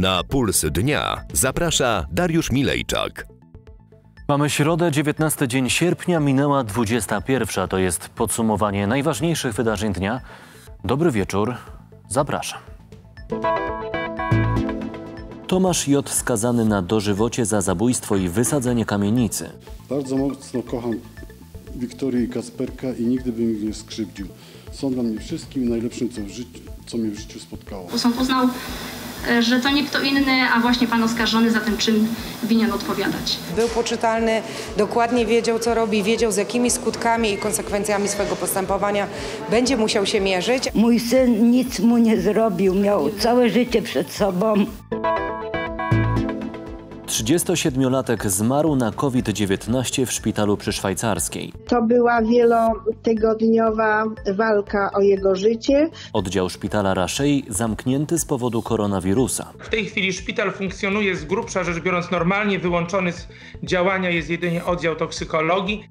Na Puls Dnia zaprasza Dariusz Milejczak. Mamy środę, 19 dzień sierpnia, minęła 21. To jest podsumowanie najważniejszych wydarzeń dnia. Dobry wieczór, zapraszam. Tomasz J. skazany na dożywocie za zabójstwo i wysadzenie kamienicy. Bardzo mocno kocham Wiktorię i Kacperka i nigdy bym ich nie skrzywdził. Są dla mnie wszystkim najlepszym, co mnie w życiu spotkało. Sąd uznał, że to nie kto inny, a właśnie pan oskarżony za ten czyn winien odpowiadać. Był poczytalny, dokładnie wiedział, co robi, wiedział, z jakimi skutkami i konsekwencjami swojego postępowania będzie musiał się mierzyć. Mój syn nic mu nie zrobił, miał całe życie przed sobą. 37-latek zmarł na COVID-19 w szpitalu przy Szwajcarskiej. To była wielotygodniowa walka o jego życie. Oddział szpitala Raszej zamknięty z powodu koronawirusa. W tej chwili szpital funkcjonuje z grubsza rzecz biorąc normalnie, wyłączony z działania jest jedynie oddział toksykologii.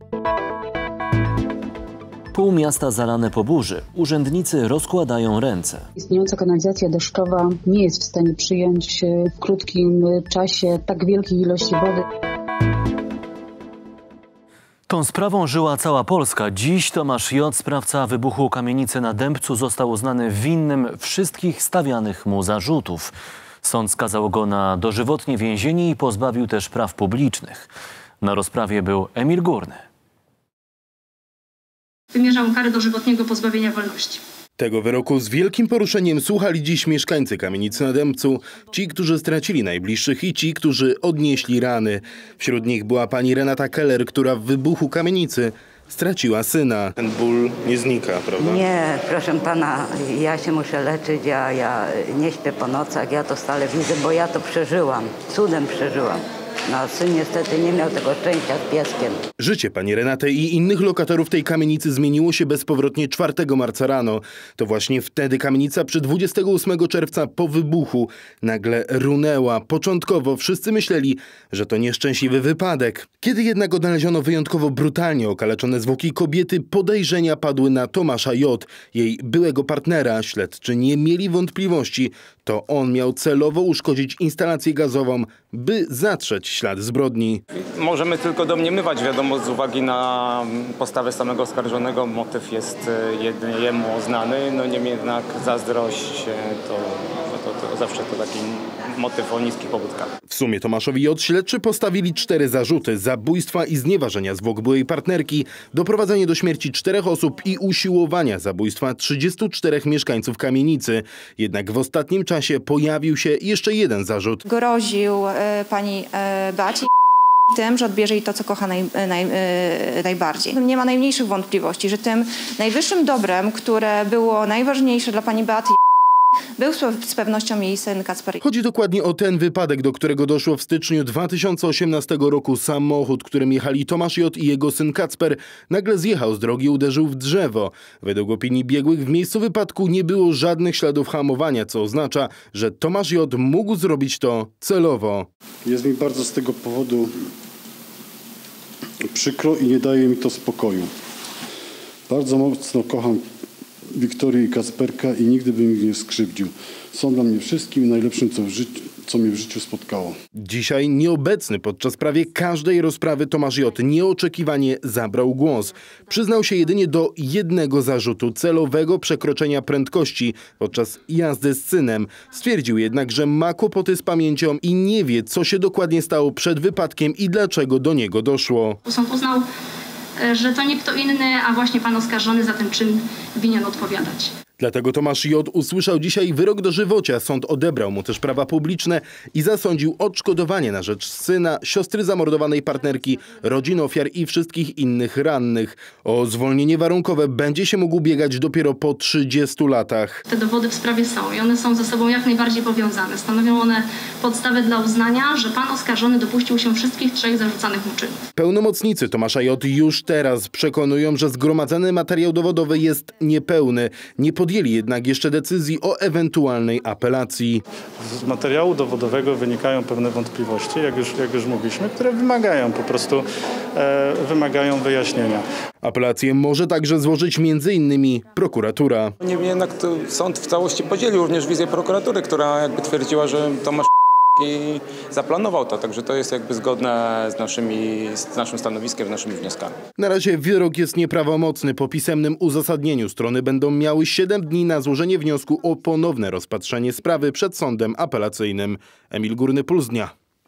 Pół miasta zalane po burzy. Urzędnicy rozkładają ręce. Istniejąca kanalizacja deszczowa nie jest w stanie przyjąć w krótkim czasie tak wielkiej ilości wody. Tą sprawą żyła cała Polska. Dziś Tomasz J., sprawca wybuchu kamienicy na Dębcu, został uznany winnym wszystkich stawianych mu zarzutów. Sąd skazał go na dożywotnie więzienie i pozbawił też praw publicznych. Na rozprawie był Emil Górny. Wymierza mu karę dożywotniego pozbawienia wolności. Tego wyroku z wielkim poruszeniem słuchali dziś mieszkańcy kamienicy na Dębcu. Ci, którzy stracili najbliższych i ci, którzy odnieśli rany. Wśród nich była pani Renata Keller, która w wybuchu kamienicy straciła syna. Ten ból nie znika, prawda? Nie, proszę pana, ja się muszę leczyć, ja nie śpię po nocach, ja to stale widzę, bo ja to przeżyłam, cudem przeżyłam. No, syn niestety nie miał tego szczęścia z pieskiem. Życie pani Renaty i innych lokatorów tej kamienicy zmieniło się bezpowrotnie 4 marca rano. To właśnie wtedy kamienica przy 28 czerwca po wybuchu nagle runęła. Początkowo wszyscy myśleli, że to nieszczęśliwy wypadek. Kiedy jednak odnaleziono wyjątkowo brutalnie okaleczone zwłoki kobiety, podejrzenia padły na Tomasza J., jej byłego partnera. Śledczy nie mieli wątpliwości. To on miał celowo uszkodzić instalację gazową, by zatrzeć ślad zbrodni. Możemy tylko domniemywać, wiadomo, z uwagi na postawę samego oskarżonego, motyw jest jedynie jemu znany, no niemniej jednak zazdrość to zawsze to taki motyw o niskich pobudkach. W sumie Tomaszowi J. śledczy postawili 4 zarzuty: zabójstwa i znieważenia zwłok byłej partnerki, doprowadzenie do śmierci 4 osób i usiłowania zabójstwa 34 mieszkańców kamienicy. Jednak w ostatnim czasie pojawił się jeszcze jeden zarzut. Groził pani Beacie tym, że odbierze jej to, co kocha najbardziej. Nie ma najmniejszych wątpliwości, że tym najwyższym dobrem, które było najważniejsze dla pani Beaty, był z pewnością jej syn Kacper. Chodzi dokładnie o ten wypadek, do którego doszło w styczniu 2018 roku. Samochód, którym jechali Tomasz J. i jego syn Kacper, nagle zjechał z drogi i uderzył w drzewo. Według opinii biegłych w miejscu wypadku nie było żadnych śladów hamowania, co oznacza, że Tomasz J. mógł zrobić to celowo. Jest mi bardzo z tego powodu przykro i nie daje mi to spokoju. Bardzo mocno kocham Wiktorię i Kacperka i nigdy bym ich nie skrzywdził. Są dla mnie wszystkim najlepszym, co mnie w życiu spotkało. Dzisiaj nieobecny podczas prawie każdej rozprawy Tomasz J. nieoczekiwanie zabrał głos. Przyznał się jedynie do jednego zarzutu: celowego przekroczenia prędkości podczas jazdy z synem. Stwierdził jednak, że ma kłopoty z pamięcią i nie wie, co się dokładnie stało przed wypadkiem i dlaczego do niego doszło. Sąd uznał, że to nie kto inny, a właśnie pan oskarżony za ten czyn winien odpowiadać. Dlatego Tomasz J. usłyszał dzisiaj wyrok dożywocia. Sąd odebrał mu też prawa publiczne i zasądził odszkodowanie na rzecz syna, siostry zamordowanej partnerki, rodzin ofiar i wszystkich innych rannych. O zwolnienie warunkowe będzie się mógł ubiegać dopiero po 30 latach. Te dowody w sprawie są i one są ze sobą jak najbardziej powiązane. Stanowią one podstawę dla uznania, że pan oskarżony dopuścił się wszystkich 3 zarzucanych mu czynów. Pełnomocnicy Tomasza J. już teraz przekonują, że zgromadzony materiał dowodowy jest niepełny. Nie podjęli jednak jeszcze decyzji o ewentualnej apelacji. Z materiału dowodowego wynikają pewne wątpliwości, jak już mówiliśmy, które wymagają po prostu wyjaśnienia. Apelację może także złożyć m.in. prokuratura. Niemniej jednak to sąd w całości podzielił również wizję prokuratury, która jakby twierdziła, że Tomasz i zaplanował to, także to jest jakby zgodne z naszym stanowiskiem, z naszymi wnioskami. Na razie wyrok jest nieprawomocny. Po pisemnym uzasadnieniu strony będą miały 7 dni na złożenie wniosku o ponowne rozpatrzenie sprawy przed sądem apelacyjnym. Emil Górny, Puls Dnia.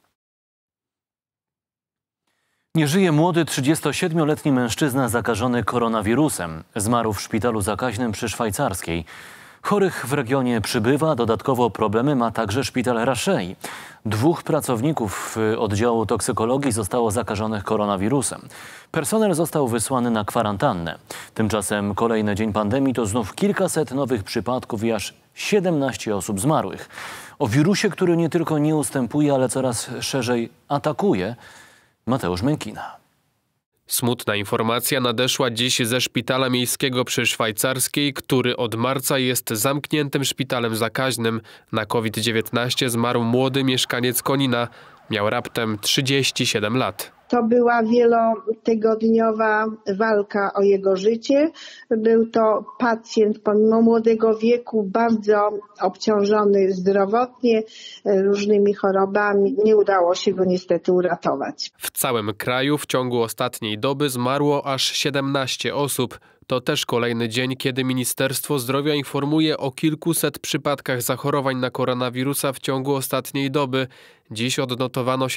Nie żyje młody 37-letni mężczyzna zakażony koronawirusem. Zmarł w szpitalu zakaźnym przy Szwajcarskiej. Chorych w regionie przybywa, dodatkowo problemy ma także szpital Raszei. 2 pracowników oddziału toksykologii zostało zakażonych koronawirusem. Personel został wysłany na kwarantannę. Tymczasem kolejny dzień pandemii to znów kilkaset nowych przypadków i aż 17 osób zmarłych. O wirusie, który nie tylko nie ustępuje, ale coraz szerzej atakuje, Mateusz Mękina. Smutna informacja nadeszła dziś ze szpitala miejskiego przy Szwajcarskiej, który od marca jest zamkniętym szpitalem zakaźnym. Na COVID-19 zmarł młody mieszkaniec Konina. Miał raptem 37 lat. To była wielotygodniowa walka o jego życie. Był to pacjent pomimo młodego wieku bardzo obciążony zdrowotnie, różnymi chorobami. Nie udało się go niestety uratować. W całym kraju w ciągu ostatniej doby zmarło aż 17 osób. To też kolejny dzień, kiedy Ministerstwo Zdrowia informuje o kilkuset przypadkach zachorowań na koronawirusa w ciągu ostatniej doby. Dziś odnotowano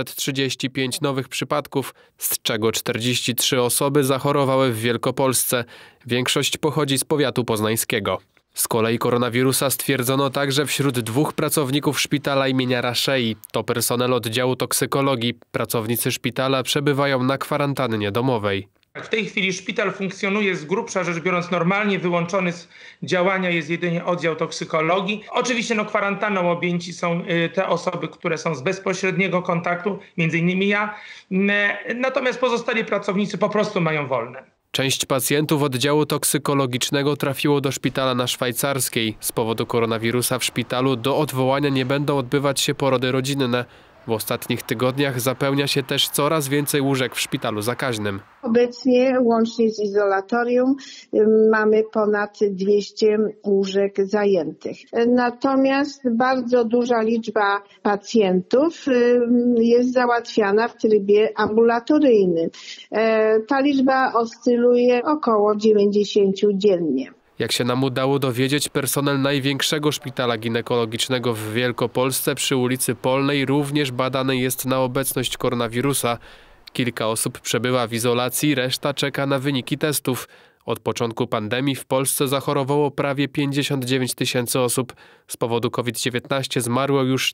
735 nowych przypadków, z czego 43 osoby zachorowały w Wielkopolsce. Większość pochodzi z powiatu poznańskiego. Z kolei koronawirusa stwierdzono także wśród 2 pracowników szpitala imienia Raszei. To personel oddziału toksykologii. Pracownicy szpitala przebywają na kwarantannie domowej. W tej chwili szpital funkcjonuje z grubsza rzecz biorąc normalnie, wyłączony z działania jest jedynie oddział toksykologii. Oczywiście kwarantanną objęci są te osoby, które są z bezpośredniego kontaktu, między innymi ja, natomiast pozostali pracownicy po prostu mają wolne. Część pacjentów oddziału toksykologicznego trafiło do szpitala na Szwajcarskiej. Z powodu koronawirusa w szpitalu do odwołania nie będą odbywać się porody rodzinne. W ostatnich tygodniach zapełnia się też coraz więcej łóżek w szpitalu zakaźnym. Obecnie łącznie z izolatorium mamy ponad 200 łóżek zajętych. Natomiast bardzo duża liczba pacjentów jest załatwiana w trybie ambulatoryjnym. Ta liczba oscyluje około 90 dziennie. Jak się nam udało dowiedzieć, personel największego szpitala ginekologicznego w Wielkopolsce przy ulicy Polnej również badany jest na obecność koronawirusa. Kilka osób przebywa w izolacji, reszta czeka na wyniki testów. Od początku pandemii w Polsce zachorowało prawie 59 000 osób. Z powodu COVID-19 zmarło już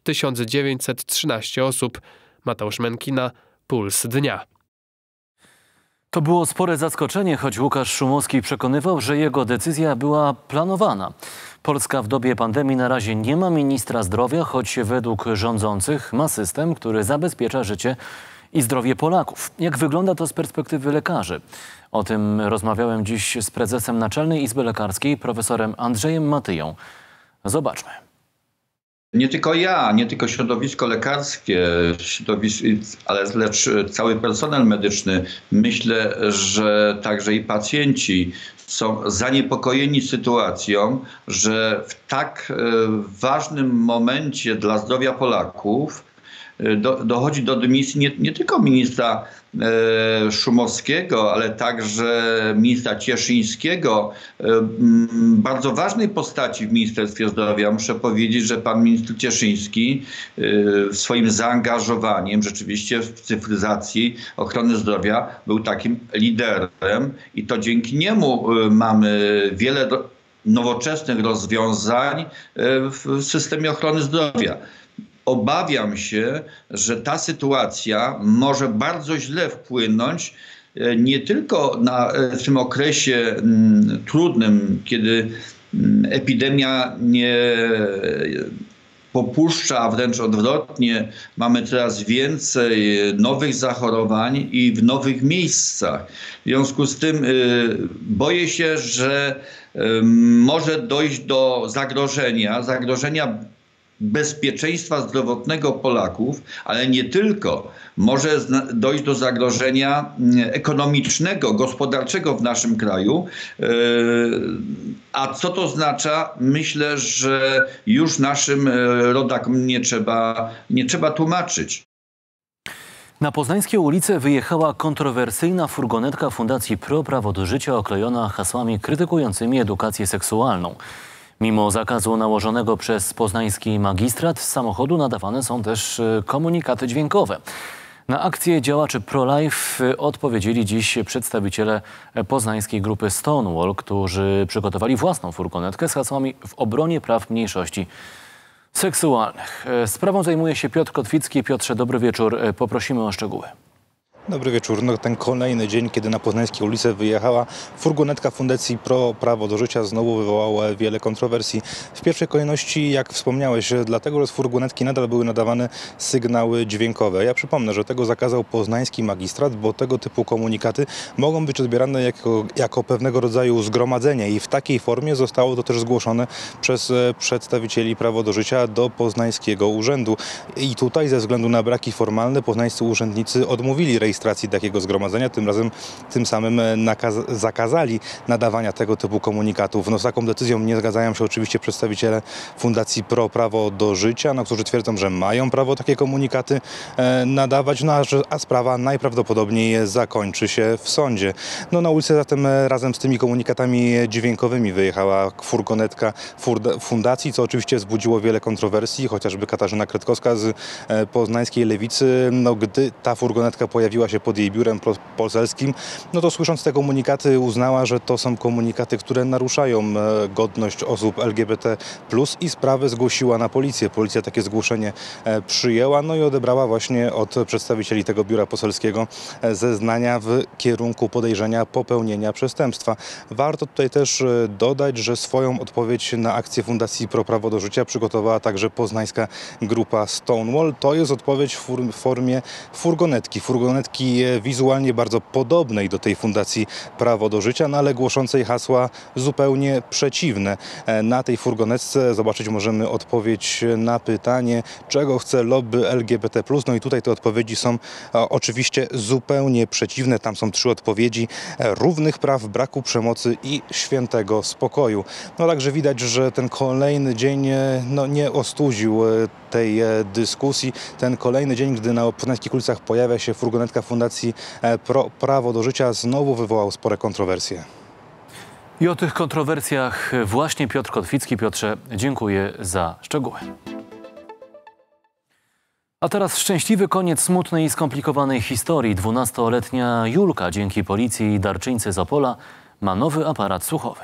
1913 osób. Mateusz Mękina, Puls Dnia. To było spore zaskoczenie, choć Łukasz Szumowski przekonywał, że jego decyzja była planowana. Polska w dobie pandemii na razie nie ma ministra zdrowia, choć według rządzących ma system, który zabezpiecza życie i zdrowie Polaków. Jak wygląda to z perspektywy lekarzy? O tym rozmawiałem dziś z prezesem Naczelnej Izby Lekarskiej, profesorem Andrzejem Matyją. Zobaczmy. Nie tylko ja, nie tylko środowisko lekarskie, lecz cały personel medyczny. Myślę, że także i pacjenci są zaniepokojeni sytuacją, że w tak ważnym momencie dla zdrowia Polaków dochodzi do dymisji nie tylko ministra Szumowskiego, ale także ministra Cieszyńskiego, bardzo ważnej postaci w Ministerstwie Zdrowia. Muszę powiedzieć, że pan minister Cieszyński swoim zaangażowaniem rzeczywiście w cyfryzacji ochrony zdrowia był takim liderem i to dzięki niemu mamy wiele nowoczesnych rozwiązań w systemie ochrony zdrowia. Obawiam się, że ta sytuacja może bardzo źle wpłynąć nie tylko w tym okresie trudnym, kiedy epidemia nie popuszcza, a wręcz odwrotnie, mamy coraz więcej nowych zachorowań i w nowych miejscach. W związku z tym boję się, że może dojść do zagrożenia bezpieczeństwa zdrowotnego Polaków, ale nie tylko. Może dojść do zagrożenia ekonomicznego, gospodarczego w naszym kraju. A co to oznacza? Myślę, że już naszym rodakom nie trzeba tłumaczyć. Na poznańskie ulice wyjechała kontrowersyjna furgonetka Fundacji Pro Prawo do Życia oklejona hasłami krytykującymi edukację seksualną. Mimo zakazu nałożonego przez poznański magistrat z samochodu nadawane są też komunikaty dźwiękowe. Na akcję działaczy pro-life odpowiedzieli dziś przedstawiciele poznańskiej grupy Stonewall, którzy przygotowali własną furgonetkę z hasłami w obronie praw mniejszości seksualnych. Sprawą zajmuje się Piotr Kotwicki. Piotrze, dobry wieczór. Poprosimy o szczegóły. Dobry wieczór. No, ten kolejny dzień, kiedy na poznańskie ulice wyjechała furgonetka Fundacji Pro Prawo do Życia, znowu wywołała wiele kontrowersji. W pierwszej kolejności, jak wspomniałeś, dlatego, że z furgonetki nadal były nadawane sygnały dźwiękowe. Ja przypomnę, że tego zakazał poznański magistrat, bo tego typu komunikaty mogą być odbierane jako pewnego rodzaju zgromadzenie i w takiej formie zostało to też zgłoszone przez przedstawicieli Prawo do Życia do poznańskiego urzędu. I tutaj ze względu na braki formalne poznańscy urzędnicy odmówili rejestracji takiego zgromadzenia, tym samym zakazali nadawania tego typu komunikatów. No, z taką decyzją nie zgadzają się oczywiście przedstawiciele Fundacji Pro Prawo do Życia, którzy twierdzą, że mają prawo takie komunikaty nadawać, a sprawa najprawdopodobniej zakończy się w sądzie. No, na ulicę zatem razem z tymi komunikatami dźwiękowymi wyjechała furgonetka fundacji, co oczywiście wzbudziło wiele kontrowersji, chociażby Katarzyna Kretkowska z poznańskiej Lewicy, gdy ta furgonetka pojawiła się pod jej biurem poselskim, to słysząc te komunikaty uznała, że to są komunikaty, które naruszają godność osób LGBT+, i sprawę zgłosiła na policję. Policja takie zgłoszenie przyjęła, i odebrała właśnie od przedstawicieli tego biura poselskiego zeznania w kierunku podejrzenia popełnienia przestępstwa. Warto tutaj też dodać, że swoją odpowiedź na akcję Fundacji Pro Prawo do Życia przygotowała także poznańska grupa Stonewall. To jest odpowiedź w formie furgonetki wizualnie bardzo podobnej do tej Fundacji Prawo do Życia, ale głoszącej hasła zupełnie przeciwne. Na tej furgonetce zobaczyć możemy odpowiedź na pytanie, czego chce lobby LGBT+. I tutaj te odpowiedzi są oczywiście zupełnie przeciwne. Tam są 3 odpowiedzi: równych praw, braku przemocy i świętego spokoju. Także widać, że ten kolejny dzień nie ostudził tej dyskusji. Ten kolejny dzień, gdy na poznańskich ulicach pojawia się furgonetka Fundacji Pro Prawo do Życia, znowu wywołał spore kontrowersje. I o tych kontrowersjach właśnie Piotr Kotwicki. Piotrze, dziękuję za szczegóły. A teraz szczęśliwy koniec smutnej i skomplikowanej historii. 12-letnia Julka dzięki policji i darczyńcy z Opola ma nowy aparat słuchowy.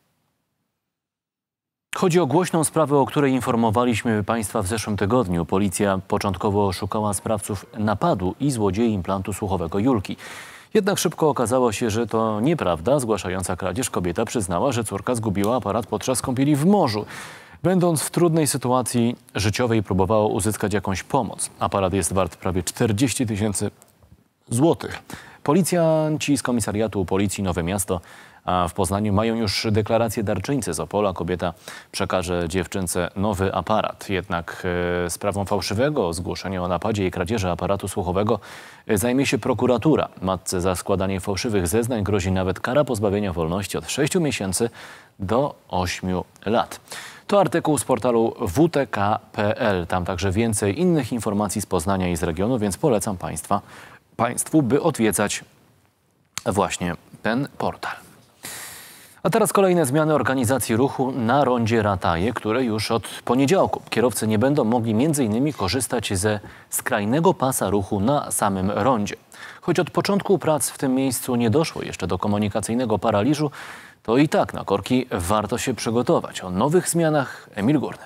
Chodzi o głośną sprawę, o której informowaliśmy Państwa w zeszłym tygodniu. Policja początkowo szukała sprawców napadu i złodziei implantu słuchowego Julki. Jednak szybko okazało się, że to nieprawda. Zgłaszająca kradzież kobieta przyznała, że córka zgubiła aparat podczas kąpieli w morzu. Będąc w trudnej sytuacji życiowej, próbowała uzyskać jakąś pomoc. Aparat jest wart prawie 40 000 złotych. Policjanci z komisariatu Policji Nowe Miasto w Poznaniu mają już deklarację darczyńcy z Opola. Kobieta przekaże dziewczynce nowy aparat. Jednak sprawą fałszywego zgłoszenia o napadzie i kradzieży aparatu słuchowego zajmie się prokuratura. Matce za składanie fałszywych zeznań grozi nawet kara pozbawienia wolności od 6 miesięcy do 8 lat. To artykuł z portalu wtk.pl. Tam także więcej innych informacji z Poznania i z regionu, więc polecam Państwu, by odwiedzać właśnie ten portal. A teraz kolejne zmiany organizacji ruchu na rondzie Rataje, które już od poniedziałku kierowcy nie będą mogli m.in. korzystać ze skrajnego pasa ruchu na samym rondzie. Choć od początku prac w tym miejscu nie doszło jeszcze do komunikacyjnego paraliżu, to i tak na korki warto się przygotować. O nowych zmianach Emil Górny.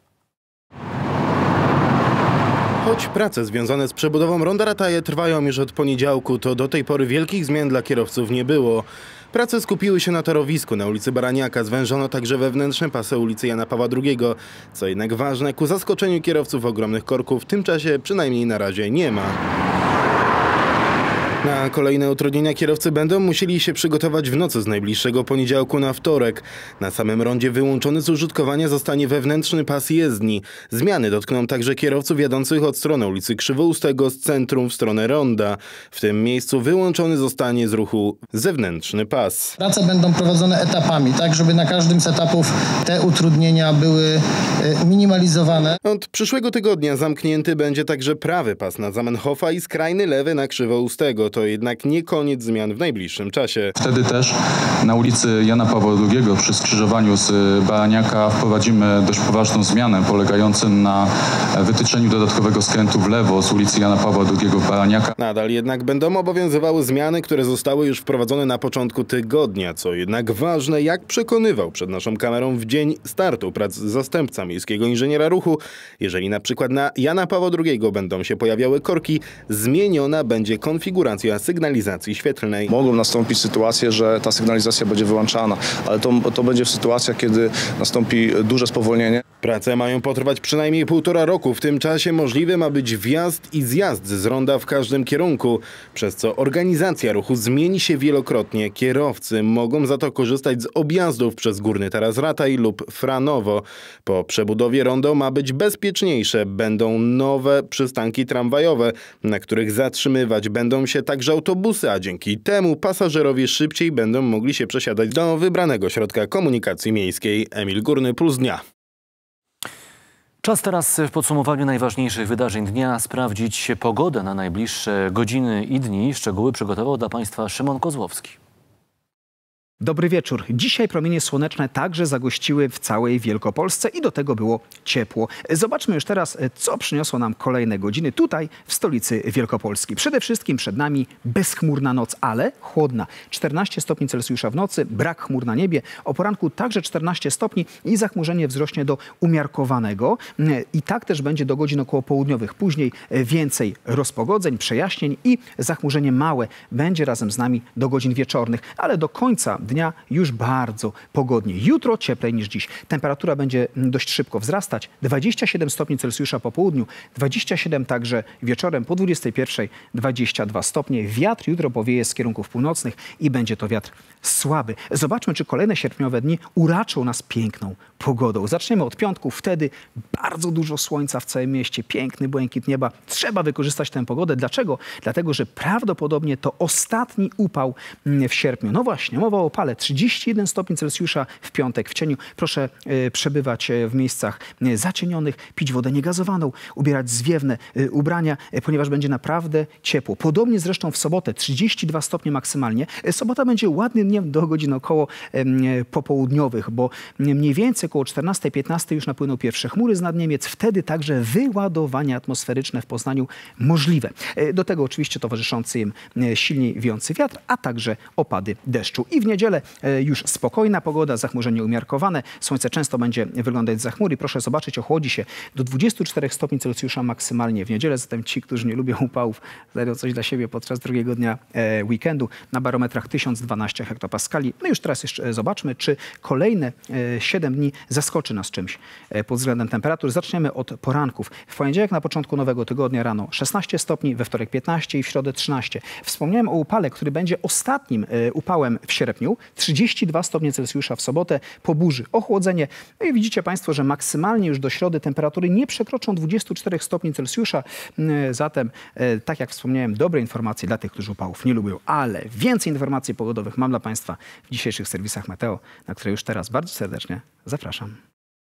Choć prace związane z przebudową ronda Rataje trwają już od poniedziałku, to do tej pory wielkich zmian dla kierowców nie było. Prace skupiły się na torowisku na ulicy Baraniaka, zwężono także wewnętrzne pasy ulicy Jana Pawła II. Co jednak ważne, ku zaskoczeniu kierowców ogromnych korków w tym czasie przynajmniej na razie nie ma. Na kolejne utrudnienia kierowcy będą musieli się przygotować w nocy z najbliższego poniedziałku na wtorek. Na samym rondzie wyłączony z użytkowania zostanie wewnętrzny pas jezdni. Zmiany dotkną także kierowców jadących od strony ulicy Krzywoustego z centrum w stronę ronda. W tym miejscu wyłączony zostanie z ruchu zewnętrzny pas. Prace będą prowadzone etapami, tak żeby na każdym z etapów te utrudnienia były minimalizowane. Od przyszłego tygodnia zamknięty będzie także prawy pas na Zamenhofa i skrajny lewy na Krzywoustego. To jednak nie koniec zmian w najbliższym czasie. Wtedy też na ulicy Jana Pawła II przy skrzyżowaniu z Baraniaka wprowadzimy dość poważną zmianę polegającą na wytyczeniu dodatkowego skrętu w lewo z ulicy Jana Pawła II w Baraniaka. Nadal jednak będą obowiązywały zmiany, które zostały już wprowadzone na początku tygodnia. Co jednak ważne, jak przekonywał przed naszą kamerą w dzień startu prac zastępca miejskiego inżyniera ruchu, jeżeli na przykład na Jana Pawła II będą się pojawiały korki, zmieniona będzie konfiguracja sygnalizacji świetlnej. Mogą nastąpić sytuacje, że ta sygnalizacja będzie wyłączana, ale to będzie w sytuacjach, kiedy nastąpi duże spowolnienie. Prace mają potrwać przynajmniej 1,5 roku. W tym czasie możliwy ma być wjazd i zjazd z ronda w każdym kierunku, przez co organizacja ruchu zmieni się wielokrotnie. Kierowcy mogą za to korzystać z objazdów przez Górny Taras Rataj lub Franowo. Po przebudowie rondo ma być bezpieczniejsze. Będą nowe przystanki tramwajowe, na których zatrzymywać będą się także autobusy, a dzięki temu pasażerowie szybciej będą mogli się przesiadać do wybranego środka komunikacji miejskiej. Emil Górny, Puls Dnia. Czas teraz w podsumowaniu najważniejszych wydarzeń dnia sprawdzić pogodę na najbliższe godziny i dni. Szczegóły przygotował dla Państwa Szymon Kozłowski. Dobry wieczór. Dzisiaj promienie słoneczne także zagościły w całej Wielkopolsce i do tego było ciepło. Zobaczmy już teraz, co przyniosło nam kolejne godziny tutaj w stolicy Wielkopolski. Przede wszystkim przed nami bezchmurna noc, ale chłodna. 14 stopni Celsjusza w nocy, brak chmur na niebie. O poranku także 14 stopni i zachmurzenie wzrośnie do umiarkowanego. I tak też będzie do godzin okołopołudniowych. Później więcej rozpogodzeń, przejaśnień i zachmurzenie małe będzie razem z nami do godzin wieczornych, ale do końca dnia już bardzo pogodnie. Jutro cieplej niż dziś. Temperatura będzie dość szybko wzrastać. 27 stopni Celsjusza po południu, 27 także wieczorem po 21, 22 stopnie. Wiatr jutro powieje z kierunków północnych i będzie to wiatr słaby. Zobaczmy, czy kolejne sierpniowe dni uraczą nas piękną pogodą. Zaczniemy od piątku. Wtedy bardzo dużo słońca w całym mieście. Piękny błękit nieba. Trzeba wykorzystać tę pogodę. Dlaczego? Dlatego, że prawdopodobnie to ostatni upał w sierpniu. No właśnie, mowa o upale. 31 stopni Celsjusza w piątek w cieniu. Proszę przebywać w miejscach zacienionych, pić wodę niegazowaną, ubierać zwiewne ubrania, ponieważ będzie naprawdę ciepło. Podobnie zresztą w sobotę. 32 stopnie maksymalnie. Sobota będzie ładnym dniem do godzin około popołudniowych, bo mniej więcej około 14-15 już napłyną pierwsze chmury z nad Niemiec. Wtedy także wyładowania atmosferyczne w Poznaniu możliwe. Do tego oczywiście towarzyszący im silniej wiejący wiatr, a także opady deszczu. I w niedzielę już spokojna pogoda, zachmurzenie umiarkowane. Słońce często będzie wyglądać za chmury. Proszę zobaczyć, ochłodzi się do 24 stopni Celsjusza maksymalnie w niedzielę. Zatem ci, którzy nie lubią upałów, znajdą coś dla siebie podczas drugiego dnia weekendu. Na barometrach 1012 hektopaskali. No już teraz jeszcze zobaczmy, czy kolejne 7 dni zaskoczy nas czymś pod względem temperatur. Zaczniemy od poranków. W poniedziałek na początku nowego tygodnia rano 16 stopni, we wtorek 15 i w środę 13. Wspomniałem o upale, który będzie ostatnim upałem w sierpniu. 32 stopnie Celsjusza w sobotę, po burzy ochłodzenie. No i widzicie Państwo, że maksymalnie już do środy temperatury nie przekroczą 24 stopni Celsjusza. Zatem, tak jak wspomniałem, dobre informacje dla tych, którzy upałów nie lubią, ale więcej informacji pogodowych mam dla Państwa w dzisiejszych serwisach Meteo, na które już teraz bardzo serdecznie zapraszam.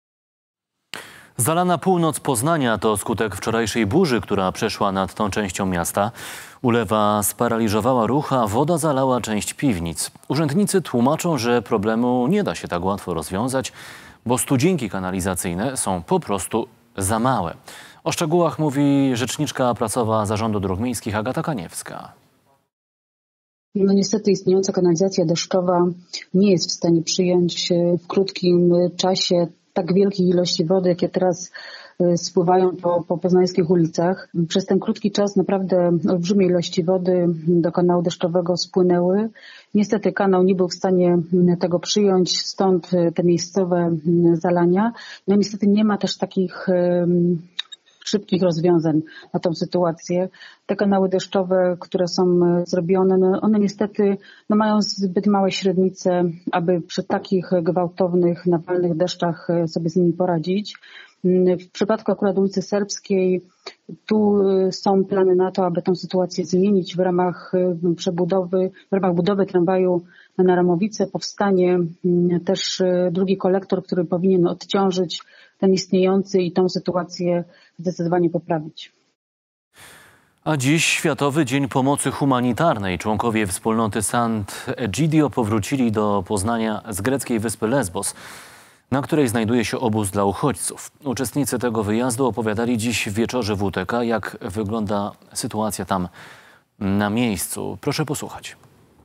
Zalana północ Poznania to skutek wczorajszej burzy, która przeszła nad tą częścią miasta. Ulewa sparaliżowała ruch, a woda zalała część piwnic. Urzędnicy tłumaczą, że problemu nie da się tak łatwo rozwiązać, bo studzienki kanalizacyjne są po prostu za małe. O szczegółach mówi rzeczniczka prasowa Zarządu Dróg Miejskich Agata Kaniewska. No niestety istniejąca kanalizacja deszczowa nie jest w stanie przyjąć w krótkim czasie tak wielkiej ilości wody, jakie teraz spływają po poznańskich ulicach. Przez ten krótki czas naprawdę olbrzymie ilości wody do kanału deszczowego spłynęły. Niestety kanał nie był w stanie tego przyjąć, stąd te miejscowe zalania. No niestety nie ma też takich szybkich rozwiązań na tą sytuację. Te kanały deszczowe, które są zrobione, no one niestety mają zbyt małe średnice, aby przy takich gwałtownych, nawalnych deszczach sobie z nimi poradzić. W przypadku akurat ulicy Serbskiej tu są plany na to, aby tę sytuację zmienić w ramach budowy tramwaju na Ramowice. Powstanie też drugi kolektor, który powinien odciążyć ten istniejący i tą sytuację zdecydowanie poprawić. A dziś Światowy Dzień Pomocy Humanitarnej. Członkowie wspólnoty Sant'Egidio powrócili do Poznania z greckiej wyspy Lesbos, na której znajduje się obóz dla uchodźców. Uczestnicy tego wyjazdu opowiadali dziś w wieczorze WTK, jak wygląda sytuacja tam na miejscu. Proszę posłuchać.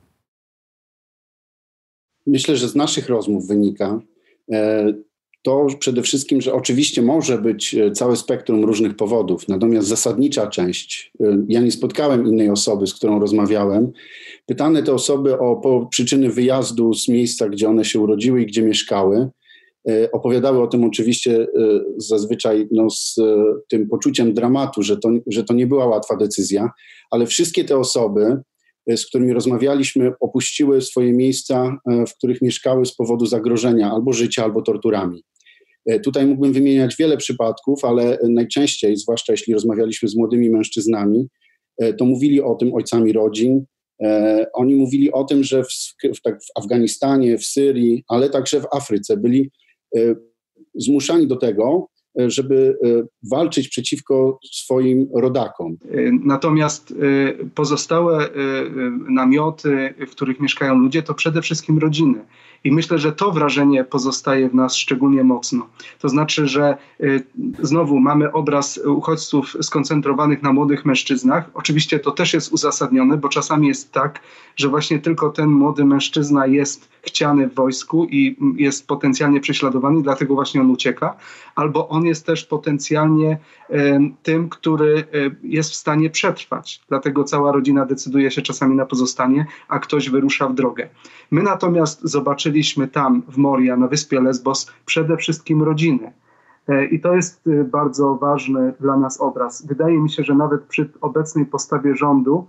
Myślę, że z naszych rozmów wynika to przede wszystkim, że oczywiście może być całe spektrum różnych powodów, natomiast zasadnicza część, ja nie spotkałem innej osoby, z którą rozmawiałem, pytane te osoby o przyczyny wyjazdu z miejsca, gdzie one się urodziły i gdzie mieszkały, opowiadały o tym oczywiście zazwyczaj z tym poczuciem dramatu, że to nie była łatwa decyzja, ale wszystkie te osoby, z którymi rozmawialiśmy, opuściły swoje miejsca, w których mieszkały z powodu zagrożenia albo życia, albo torturami. Tutaj mógłbym wymieniać wiele przypadków, ale najczęściej, zwłaszcza jeśli rozmawialiśmy z młodymi mężczyznami, to mówili o tym ojcami rodzin. Oni mówili o tym, że w Afganistanie, w Syrii, ale także w Afryce byli zmuszani do tego, żeby walczyć przeciwko swoim rodakom. Natomiast pozostałe namioty, w których mieszkają ludzie, to przede wszystkim rodziny. I myślę, że to wrażenie pozostaje w nas szczególnie mocno. To znaczy, że znowu mamy obraz uchodźców skoncentrowanych na młodych mężczyznach. Oczywiście to też jest uzasadnione, bo czasami jest tak, że właśnie tylko ten młody mężczyzna jest chciany w wojsku i jest potencjalnie prześladowany, dlatego właśnie on ucieka. Albo on jest też potencjalnie tym, który jest w stanie przetrwać. Dlatego cała rodzina decyduje się czasami na pozostanie, a ktoś wyrusza w drogę. My natomiast zobaczyliśmy tam w Moria, na wyspie Lesbos, przede wszystkim rodziny. I to jest bardzo ważny dla nas obraz. Wydaje mi się, że nawet przy obecnej postawie rządu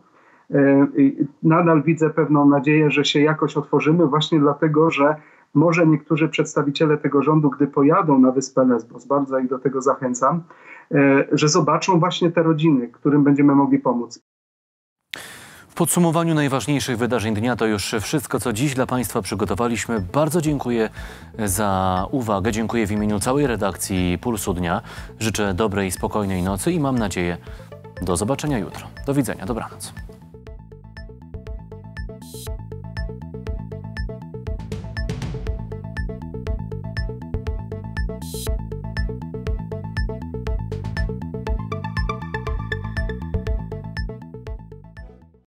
nadal widzę pewną nadzieję, że się jakoś otworzymy, właśnie dlatego, że może niektórzy przedstawiciele tego rządu, gdy pojadą na wyspę Lesbos, bardzo ich do tego zachęcam, że zobaczą właśnie te rodziny, którym będziemy mogli pomóc. W podsumowaniu najważniejszych wydarzeń dnia to już wszystko, co dziś dla Państwa przygotowaliśmy. Bardzo dziękuję za uwagę. Dziękuję w imieniu całej redakcji Pulsu Dnia. Życzę dobrej, spokojnej nocy i mam nadzieję do zobaczenia jutro. Do widzenia, dobranoc.